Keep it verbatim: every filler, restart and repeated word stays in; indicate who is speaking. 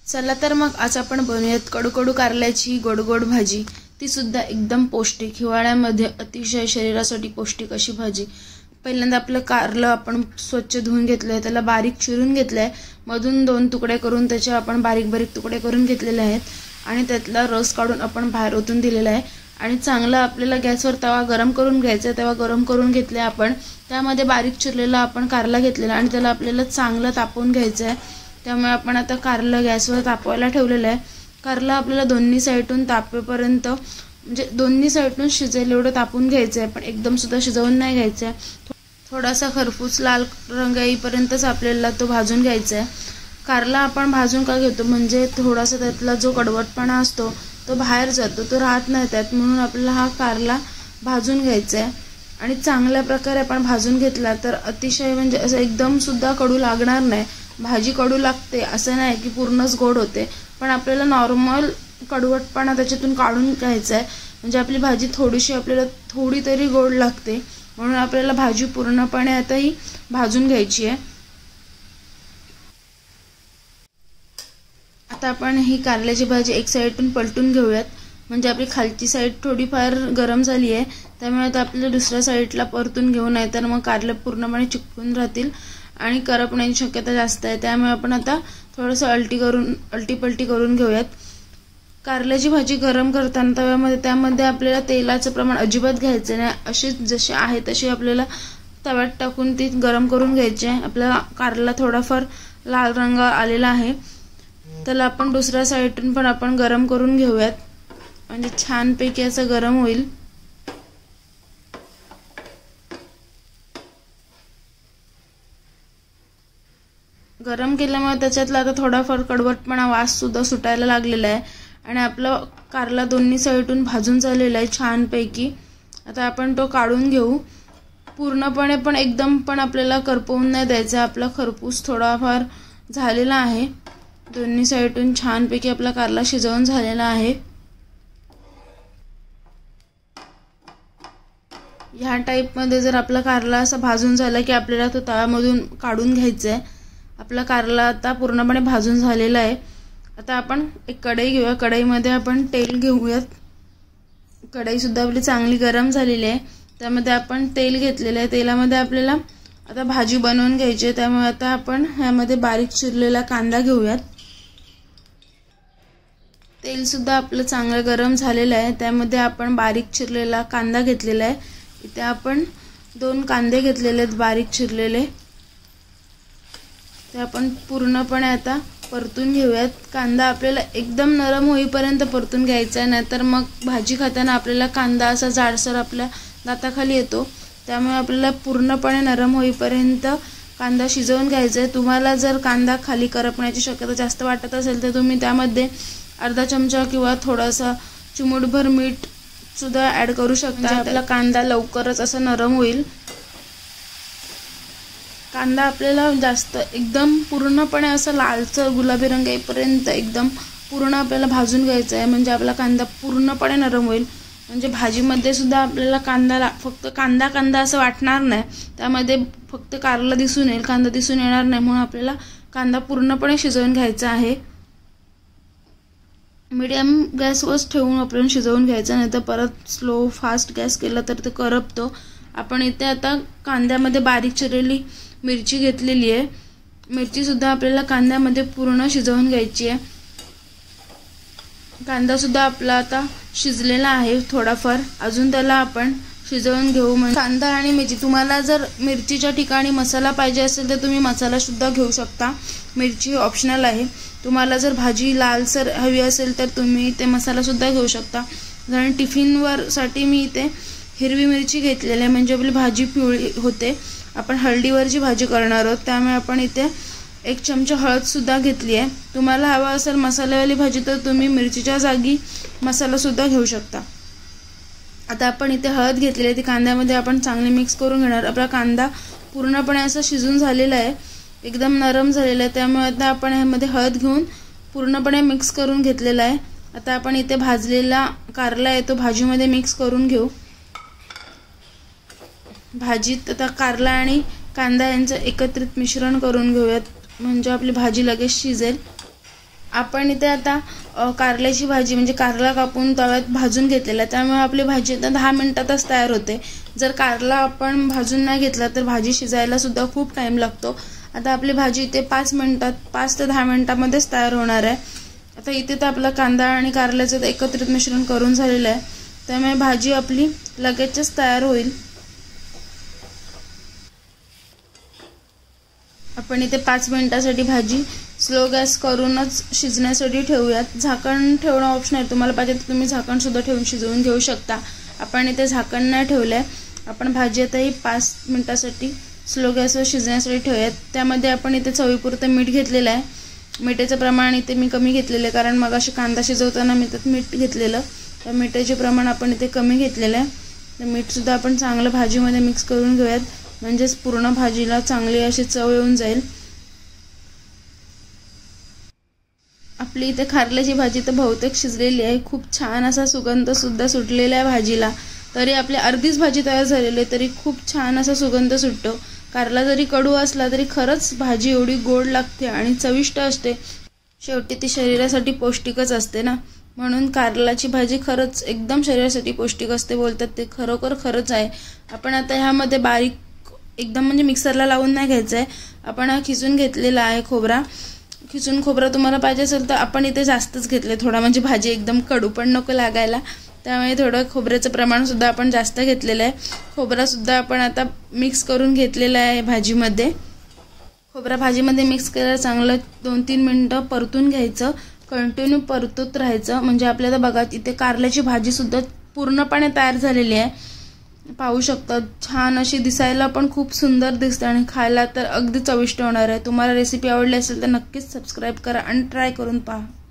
Speaker 1: चला तर मग आज आपण बनवूयात कडू कडू कारल्याची गोड गोड भाजी। ती सुद्धा एकदम पौष्टिक, हिवाळ्यामध्ये अतिशय शरीरासाठी पौष्टिक अशी भाजी। पहिल्यांदा आपलं कारलं आपण स्वच्छ धुवून घेतलंय, त्याला बारीक चिरून घेतलंय, मधून दोन तुकडे करून त्याचे आपण बारीक बारीक तुकडे करून घेतलेले आहेत आणि त्यातला रस काढून आपण बाहेर ओतून दिलेला आहे। आणि चांगला आपल्याला गॅसवर तवा गरम करून घ्यायचा। तवा गरम करून घेतले आपण, त्यामध्ये बारीक चिरलेला आपण कारला घेतलेला आणि त्याला आपल्याला चांगलं तापवून घ्यायचं आहे। त्यामुळे आपण आता कारलं गॅसवर तापवायला ठेवलेलं आहे। कारला आपल्याला दोन्ही साइडून तापेपर्यंत म्हणजे दोन्ही साइडून शिजेल एवढं तापवून घ्यायचं आहे, पण एकदम सुद्धा शिजवून नाही घ्यायचं आहे। थोडासा खरपूस लाल रंग येईपर्यंतच आपल्याला तो भाजून घ्यायचा आहे। कारला आपण भाजून का घेतो म्हणजे थोडासा त्यातला जो कडवटपणा असतो तो बाहेर जातो, तो राहत नाही त्यात, म्हणून आपल्याला हा कारला भाजून घ्यायचा आहे। आणि चांगल्या प्रकारे आपण भाजून घेतला तर अतिशय म्हणजे असं एकदम सुद्धा कडू लागणार नाही। भाजी कडू लागते असं नाही की पूर्णच गोड होते, पण आपल्याला नॉर्मल कडवटपणा त्याच्यातून काढून घ्यायचा आहे, म्हणजे आपली भाजी थोडीशी आपल्याला थोडी तरी गोड लागते, म्हणून आपल्याला भाजी पूर्णपणे आता ही भाजून घ्यायची आहे। आता आपण ही कारल्याची भाजी एक साइडून पलटून घेऊयात, म्हणजे आपली खालची साइड थोडीफार गरम झाली आहे, त्यामुळे आता आपल्याला दुसऱ्या साइडला परतून घेऊ, नाही तर मग कारले पूर्णपणे चिकटून राहतील आणि करपण्याची शक्यता जास्त आहे। त्यामुळे आपण आता थोडंसं अल्टी करून अल्टी पलटी करून घेऊयात। कारल्याची भाजी गरम करताना तव्यामध्ये त्यामध्ये आपल्याला तेलाचं प्रमाण अजिबात घ्यायचं नाही, अशी जशी आहे तशी आपल्याला तव्यात टाकून ती गरम करून घ्यायची आहे। आपला कारला थोडाफार लाल रंग आलेला आहे, त्याला आपण दुसऱ्या साइडून पण आपण गरम करून घेऊयात, म्हणजे छानपैकी असं गरम होईल। गरम केल्यामुळे त्याच्यातला आता थोडाफार कडवटपणा वास सुद्धा सुटायला लागलेला आहे आणि आपला कारला दोन्ही साइडून भाजून झालेला आहे छानपैकी। आता आपण तो काढून घेऊ। पूर्णपणे पण एकदम पण आपल्याला करपवून नाही द्यायचा, आपला खरपूस थोडाफार झालेला आहे। दोन्ही साइडून छानपैकी आपला कारला शिजवून झालेला आहे। ह्या टाईपमध्ये जर आपला कारला असा भाजून झाला की आपल्याला तो तव्यामधून काढून घ्यायचा आहे। आपला कारला आता पूर्णपणे भाजून झालेला आहे। आता आपण एक कढई घेऊया, कढईमध्ये आपण तेल घेऊयात। कढई सुद्धा आपली चांगली गरम झालेली आहे, त्यामध्ये आपण तेल घेतलेलं आहे। तेलामध्ये आपल्याला आता भाजी बनवून घ्यायची आहे, त्यामुळे आता आपण ह्यामध्ये बारीक चिरलेला कांदा घेऊयात। तेल सुद्धा आपलं चांगलं गरम झालेलं आहे, त्यामध्ये आपण बारीक चिरलेला कांदा घेतलेला आहे। इथे आपण दोन कांदे घेतलेले आहेत बारीक चिरलेले, ते आपण पूर्णपणे आता परतून घेऊयात। कांदा आपल्याला एकदम नरम होईपर्यंत परतून घ्यायचा आहे, नाहीतर मग भाजी खाताना आपल्याला कांदा असा जाडसर आपल्या दाताखाली येतो, त्यामुळे आपल्याला पूर्णपणे नरम होईपर्यंत कांदा शिजवून घ्यायचा आहे। तुम्हाला जर कांदा खाली करपण्याची शक्यता जास्त वाटत असेल तर तुम्ही त्यामध्ये अर्धा चमचा किंवा थोडासा चिमूटभर मीठ सुद्धा ॲड करू शकता, आपला कांदा लवकरच असा नरम होईल। कांदा आपल्याला जास्त एकदम पूर्णपणे असं लालसर गुलाबी रंग येईपर्यंत एकदम पूर्ण आपल्याला भाजून घ्यायचा आहे, म्हणजे आपला कांदा पूर्णपणे नरम होईल। म्हणजे भाजीमध्ये सुद्धा आपल्याला कांदा फक्त कांदा कांदा असं वाटणार नाही, त्यामध्ये फक्त कारला दिसून येईल, कांदा दिसून येणार नाही, म्हणून आपल्याला कांदा पूर्णपणे शिजवून घ्यायचा आहे। मीडियम गॅसवर ठेवून आपण शिजवून घ्यायचा, नाही तर परत स्लो फास्ट गॅस केला तर ते करपतो। आपण इथे आता कांद्यामध्ये बारीक चिरलेली मिरची घेतलेली आहे, मिरची सुद्धा आपल्याला कांद्यामध्ये पूर्ण शिजवून घ्यायची आहे। कांदा सुद्धा आपला आता शिजलेला आहे थोडाफार, अजून त्याला आपण शिजवून घेऊ। म्हणजे कांदा आणि मिरची, तुम्हाला जर मिरचीच्या ठिकाणी मसाला पाहिजे असेल तर तुम्ही मसाला सुद्धा घेऊ शकता, मिरची ऑप्शनल आहे। तुम्हाला जर भाजी लालसर हवी असेल तर तुम्ही ते मसाला सुद्धा घेऊ शकता। कारण टिफिनवर साठी मी इथे हिरवी मिरची घेतलेली आहे, म्हणजे आपली भाजी पिवळी होते। आपण हळदीवरची भाजी करणार आहोत, त्यामुळे आपण इथे एक चमचा हळद सुद्धा घेतली आहे। तुम्हाला हवा असेल मसाल्यावाली भाजी तर तुम्ही मिरचीच्या जागी मसाला सुद्धा घेऊ शकता। आता आपण इथे हळद घेतलेली आहे, ती कांद्यामध्ये आपण चांगली मिक्स करून घेणार। आपला कांदा पूर्णपणे असा शिजून झालेला आहे, एकदम नरम झालेला आहे, त्यामुळे आता आपण ह्यामध्ये हळद घेऊन पूर्णपणे मिक्स करून घेतलेला आहे। आता आपण इथे भाजलेला कारला आहे तो भाजीमध्ये मिक्स करून घेऊ। भाजीत आता कारला आणि कांदा यांचं एकत्रित मिश्रण करून घेऊयात, म्हणजे आपली भाजी लगेच शिजेल। आपण इथे आता कारल्याची भाजी म्हणजे कारला कापून तव्यात भाजून घेतलेला, त्यामुळे आपली भाजी आता दहा मिनिटातच तयार होते। जर कारला आपण भाजून नाही घेतला तर भाजी शिजायला सुद्धा खूप टाइम लागतो। आता आपली भाजी इथे पाच मिनिटात पाच ते दहा मिनिटांमध्येच तयार होणार आहे। आता इथे तर आपला कांदा आणि कारल्याचं एकत्रित मिश्रण करून झालेलं आहे, त्यामुळे भाजी आपली लगेचच तयार होईल। आपण इथे पाच मिनिटांसाठी भाजी स्लो गॅस करूनच शिजण्यासाठी ठेवूयात। झाकण ठेवणं ऑप्शन आहे, तुम्हाला पाहिजे तर तुम्ही झाकण सुद्धा ठेवून शिजवून घेऊ शकता। आपण इथे झाकण नाही ठेवलंय। आपण भाजी आता ही पाच मिनिटांसाठी स्लो गॅसवर शिजण्यासाठी ठेवूयात। त्यामध्ये आपण इथे चवीपुरतं मीठ घेतलेलं आहे। मिठाचं प्रमाण इथे मी कमी घेतलेलं आहे, कारण मग अशी कांदा शिजवताना मी त्यात मीठ घेतलेलं, त्या मिठाचे प्रमाण आपण इथे कमी घेतलेलं आहे। तर मीठ सुद्धा आपण चांगलं भाजीमध्ये मिक्स करून घेऊयात, म्हणजेच पूर्ण भाजीला चांगली अशी चव येऊन जाईल। आपली इथे कारल्याची भाजी तर बहुतेक शिजलेली आहे, खूप छान असा सुगंध सुद्धा सुटलेला आहे भाजीला। तरी आपली अर्धीच भाजी तयार झालेली आहे, तरी खूप छान असा सुगंध सुटतो। कारला जरी कडू असला तरी खरंच भाजी एवढी गोड लागते आणि चविष्ट असते। शेवटी ती शरीरासाठी पौष्टिकच असते ना, म्हणून कारल्याची भाजी खरंच एकदम शरीरासाठी पौष्टिक असते बोलतात ते खरोखर खरंच आहे। आपण आता ह्यामध्ये बारीक एकदम म्हणजे मिक्सरला लावून नाही घ्यायचं आहे, आपण हा खिसून घेतलेला आहे खोबरा। खिसून खोबरा तुम्हाला पाहिजे असेल तर आपण इथे जास्तच घेतले थोडा, म्हणजे भाजी एकदम कडू पण नको लागायला, त्यामुळे थोडं खोबऱ्याचं प्रमाण सुद्धा आपण जास्त घेतलेलं आहे। खोबरा सुद्धा आपण आता मिक्स करून घेतलेला आहे भाजीमध्ये। खोबरा भाजीमध्ये मिक्स केल्यावर चांगलं दोन तीन मिनिटं परतून घ्यायचं, कंटिन्यू परतत राहायचं, म्हणजे आपल्याला बघा इथे कारल्याची भाजी सुद्धा पूर्णपणे तयार झालेली आहे। पाहू शकता छान अशी दिसायला पण खूप सुंदर दिसते आणि खायला तर अगदी चविष्ट होणार आहे। तुम्हाला रेसिपी आवडली असेल तर नक्कीच सबस्क्राइब करा आणि ट्राय करून पहा।